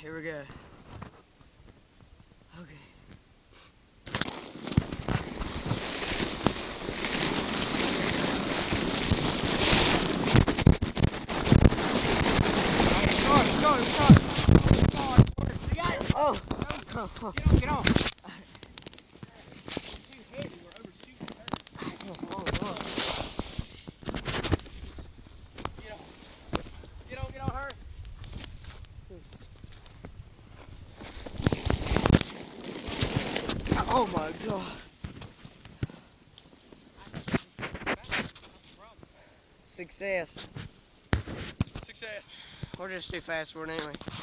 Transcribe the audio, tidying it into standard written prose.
here we go. Okay. Start. Oh. Get on. Too heavy, we're overshooting her. Get on her. Oh my God. Success. Success. We're just too fast for it anyway.